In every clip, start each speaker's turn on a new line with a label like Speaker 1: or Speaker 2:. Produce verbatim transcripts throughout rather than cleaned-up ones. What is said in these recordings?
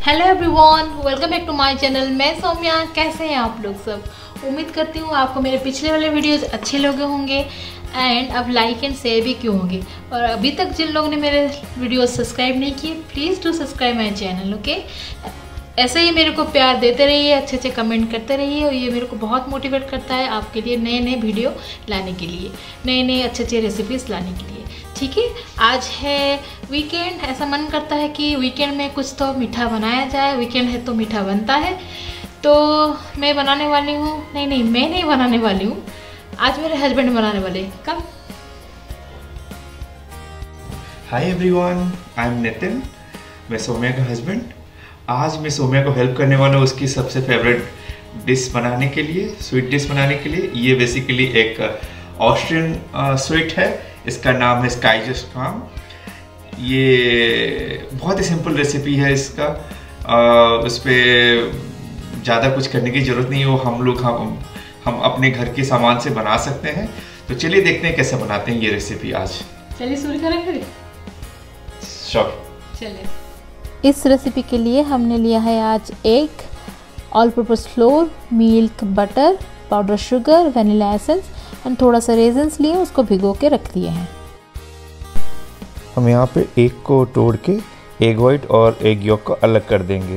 Speaker 1: Hello everyone, welcome back to my channel. मैं सौम्या। कैसे हैं आप लोग सब? उम्मीद करती हूँ आपको मेरे पिछले वाले वीडियोस अच्छे लगे होंगे एंड अब लाइक एंड शेयर भी क्यों होंगे। और अभी तक जिन लोगों ने मेरे वीडियोस सब्सक्राइब नहीं किए, please do subscribe my channel. Okay, ऐसे ही मेरे को प्यार देते रहिए, अच्छे अच्छे कमेंट करते रहिए और ये मेरे को बहुत मोटिवेट करता है आपके लिए नए नए वीडियो लाने के लिए, नए नए अच्छे अच्छे रेसिपीज़ लाने के लिए। ठीक है, आज है वीकेंड, ऐसा मन करता है कि वीकेंड में कुछ तो मीठा बनाया जाए। वीकेंड है तो मीठा बनता है, तो मैं बनाने वाली हूँ। नहीं नहीं मैं नहीं बनाने वाली हूँ, आज मेरे हस्बैंड बनाने वाले हैं। कब?
Speaker 2: Hi everyone, I am Nitin. मैं सौम्या का हस्बैंड। आज मैं सौम्या को हेल्प करने वाला हूँ उसकी सबसे फेवरेट डिश बनाने के लिए, स्वीट डिश बनाने के लिए। ये बेसिकली एक ऑस्ट्रियन स्वीट है, इसका नाम है स्काइजस्ट्राम। ये बहुत ही सिंपल रेसिपी है इसका। uh, उस पर ज़्यादा कुछ करने की ज़रूरत नहीं है, वो हम लोग हम हम अपने घर के सामान से बना सकते हैं। तो चलिए देखते हैं कैसे बनाते हैं ये रेसिपी आज।
Speaker 1: चलिए शुरू करें फिर।
Speaker 2: श्योर,
Speaker 1: चलिए। इस रेसिपी के लिए हमने लिया है आज egg, all purpose flour, milk, butter, powder sugar, vanilla essence and थोड़ा सा रेजन्स लिए, उसको भिगो के रख दिए हैं।
Speaker 2: हम यहाँ पे एग को तोड़ के एग वाइट और एग यॉक को अलग कर देंगे।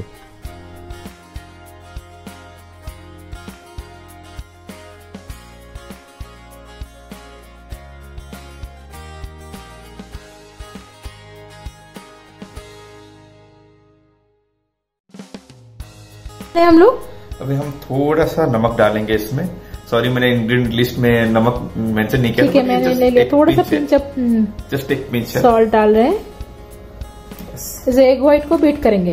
Speaker 1: हम लोग
Speaker 2: अभी हम थोड़ा सा नमक डालेंगे इसमें। सॉरी, मैंने इंग्रेडिएंट लिस्ट में नमक मेंशन नहीं किया।
Speaker 1: ठीक है, मैंने ले लिया। थोड़ा सा पिंच अप,
Speaker 2: जस्ट एक पिंच
Speaker 1: सॉल्ट डाल रहे हैं। इस एग व्हाइट को बीट करेंगे।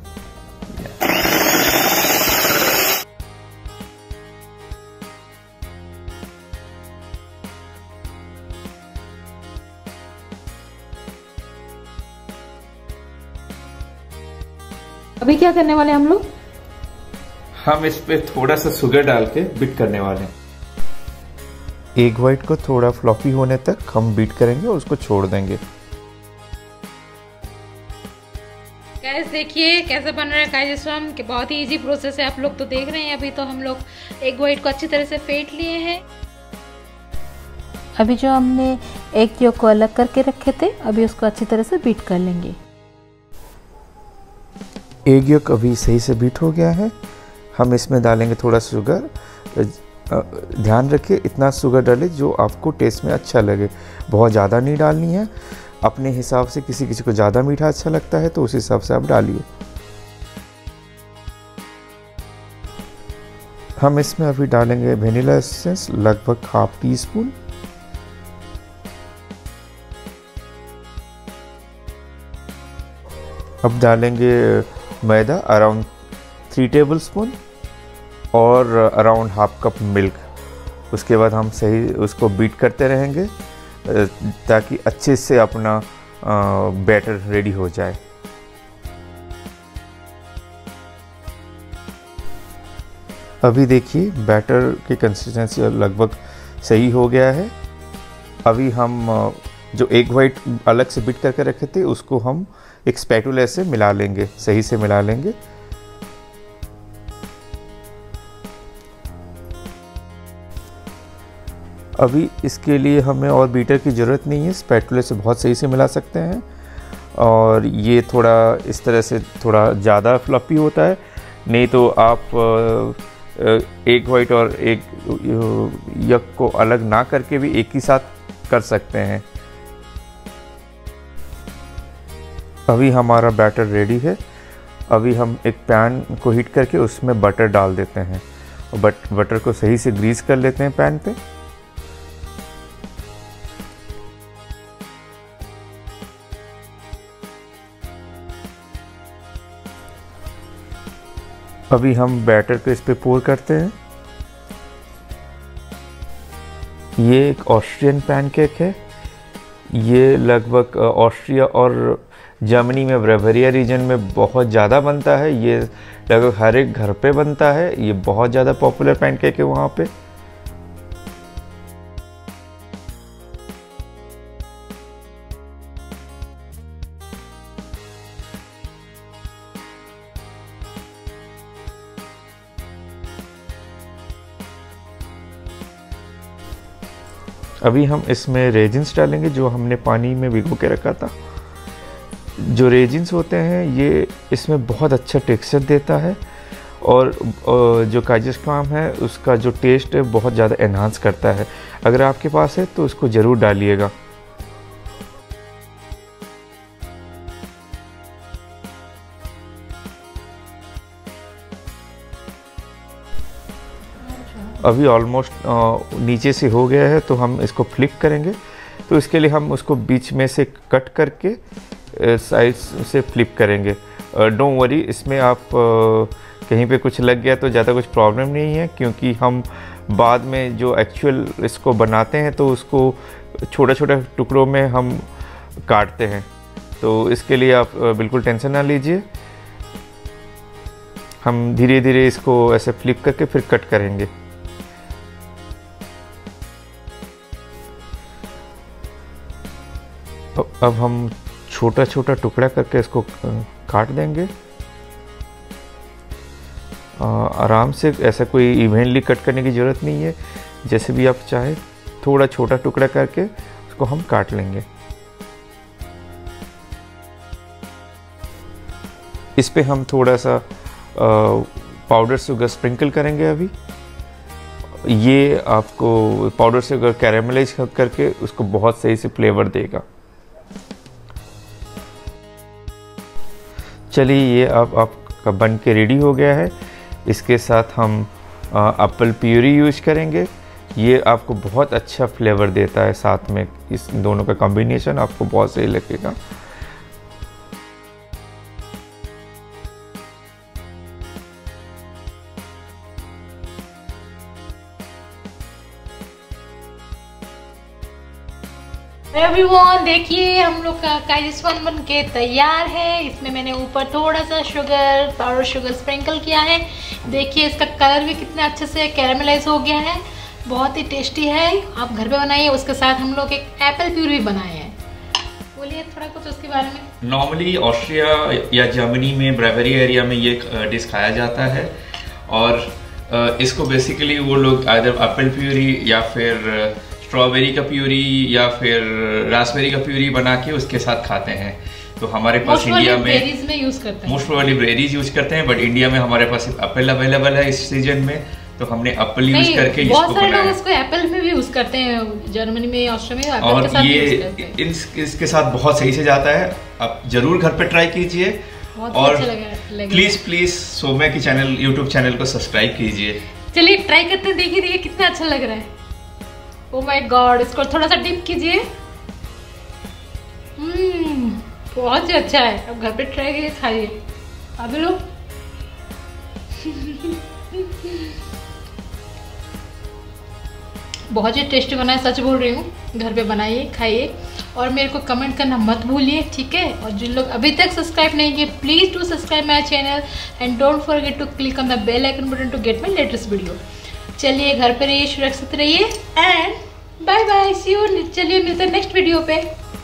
Speaker 1: अभी क्या करने वाले हम लोग?
Speaker 2: हम इस पे थोड़ा सा शुगर डाल के बीट करने वाले हैं। एग वाइट को थोड़ा फ्लॉफी होने तक हम बीट करेंगे और उसको छोड़ देंगे।
Speaker 1: गाइस देखिए कैसे बन रहा है काइजस्ट्राम, कि बहुत ही इजी प्रोसेस है। आप लोग तो देख रहे हैं। अभी तो हम लोग एग वाइट को अच्छी तरह से फेंट लिए हैं। अभी जो हमने एग येल्क को अलग करके रखे थे, अभी उसको अच्छी तरह से बीट कर लेंगे।
Speaker 2: एग येल्क अभी सही से बीट हो गया है। हम इसमें डालेंगे थोड़ा शुगर। ध्यान रखिए इतना शुगर डालें जो आपको टेस्ट में अच्छा लगे, बहुत ज़्यादा नहीं डालनी है। अपने हिसाब से, किसी किसी को ज़्यादा मीठा अच्छा लगता है तो उस हिसाब से आप डालिए। हम इसमें अभी डालेंगे वेनिला एसेंस, लगभग हाफ टी स्पून। अब डालेंगे मैदा, अराउंड थ्री टेबल स्पून और अराउंड हाफ कप मिल्क। उसके बाद हम सही उसको बीट करते रहेंगे ताकि अच्छे से अपना बैटर रेडी हो जाए। अभी देखिए बैटर की कंसिस्टेंसी लगभग सही हो गया है। अभी हम जो एग वाइट अलग से बीट करके रखे थे उसको हम एक स्पैटुला से मिला लेंगे, सही से मिला लेंगे। अभी इसके लिए हमें और बीटर की ज़रूरत नहीं है, स्पैटुला से बहुत सही से मिला सकते हैं। और ये थोड़ा इस तरह से थोड़ा ज़्यादा फ्लफी होता है, नहीं तो आप एग वाइट और एग यक को अलग ना करके भी एक ही साथ कर सकते हैं। अभी हमारा बैटर रेडी है। अभी हम एक पैन को हीट करके उसमें बटर डाल देते हैं और बट बटर को सही से ग्रीस कर लेते हैं पैन पे। अभी हम बैटर को इस पे पोर करते हैं। ये एक ऑस्ट्रियन पैनकेक है। ये लगभग ऑस्ट्रिया और जर्मनी में बावरिया रीजन में बहुत ज़्यादा बनता है। ये लगभग हर एक घर पे बनता है। ये बहुत ज़्यादा पॉपुलर पैनकेक है वहाँ पे। अभी हम इसमें रेजिन्स डालेंगे जो हमने पानी में भिगो के रखा था। जो रेजिन्स होते हैं ये इसमें बहुत अच्छा टेक्सचर देता है और जो काजस्काम है उसका जो टेस्ट है बहुत ज़्यादा एनहांस करता है। अगर आपके पास है तो उसको ज़रूर डालिएगा। अभी ऑलमोस्ट नीचे से हो गया है तो हम इसको फ्लिप करेंगे। तो इसके लिए हम उसको बीच में से कट करके साइड से फ्लिप करेंगे। डोंट वरी, इसमें आप कहीं पे कुछ लग गया तो ज़्यादा कुछ प्रॉब्लम नहीं है, क्योंकि हम बाद में जो एक्चुअल इसको बनाते हैं तो उसको छोटे छोटे टुकड़ों में हम काटते हैं। तो इसके लिए आप बिल्कुल टेंशन ना लीजिए। हम धीरे धीरे इसको ऐसे फ्लिप करके फिर कट करेंगे। अब हम छोटा छोटा टुकड़ा करके इसको काट देंगे। आराम से, ऐसा कोई इवेंटली कट करने की ज़रूरत नहीं है। जैसे भी आप चाहे थोड़ा छोटा टुकड़ा करके उसको हम काट लेंगे। इस पे हम थोड़ा सा पाउडर शुगर स्प्रिंकल करेंगे। अभी ये आपको पाउडर शुगर कैरेमलाइज करके उसको बहुत सही से फ्लेवर देगा। चलिए, ये अब आपका बन के रेडी हो गया है। इसके साथ हम एप्पल प्यूरी यूज करेंगे। ये आपको बहुत अच्छा फ्लेवर देता है, साथ में इस दोनों का कॉम्बिनेशन आपको बहुत सही लगेगा।
Speaker 1: एवरीवन, देखिए हम लोग का काइजिस्पान बन के तैयार है। इसमें मैंने ऊपर थोड़ा सा शुगर पाउडर शुगर स्प्रिंकल किया है। देखिए इसका कलर भी कितना अच्छे से कैरेमलाइज हो गया है, बहुत ही टेस्टी है। आप घर पे बनाइए। उसके साथ हम लोग एक एप्पल प्यूरी भी बनाए हैं। बोलिए थोड़ा कुछ उसके बारे में।
Speaker 3: नॉर्मली ऑस्ट्रिया या जर्मनी में ब्रेवरी एरिया में ये डिश खाया जाता है और इसको बेसिकली वो लोग आइदर एप्पल प्यूरी या फिर स्ट्रॉबेरी का प्यूरी या फिर रास्पबेरी का प्यूरी बना के उसके साथ खाते हैं। तो हमारे पास इंडिया में
Speaker 1: बेरीज में यूज करते हैं,
Speaker 3: मोस्ट वाली बेरीज यूज करते हैं, बट इंडिया में हमारे पास एप्पल अवेलेबल है इस सीजन में, तो हमने एप्पल यूज करके इसको
Speaker 1: बहुत सारे लोग इसको एप्पल में भी यूज करते हैं, जर्मनी में ऑस्ट्रिया में एप्पल
Speaker 3: और
Speaker 1: के साथ
Speaker 3: ये
Speaker 1: यूज करते हैं।
Speaker 3: इस, इसके साथ बहुत सही से जाता है। आप जरूर घर पे ट्राई कीजिए और प्लीज प्लीज सोम्या की चैनल यूट्यूब चैनल को सब्सक्राइब कीजिए।
Speaker 1: चलिए ट्राई करते हैं। देखिए देखिए कितना अच्छा लग रहा है। ओ माय गॉड, इसको थोड़ा सा डिप कीजिए। हम्म बहुत ही अच्छा है। अब घर पे ट्राई करके खाइए। अभी लोग बहुत ही टेस्टी बना है, सच बोल रही हूँ। घर पे बनाइए, खाइए और मेरे को कमेंट करना मत भूलिए, ठीक है। और जिन लोग अभी तक सब्सक्राइब नहीं किए, please do subscribe my channel and don't forget to click on the bell icon button to get my latest video. चलिए घर पे रहिए, सुरक्षित रहिए and bye bye, see you. चलिए मिलते हैं नेक्स्ट वीडियो पे।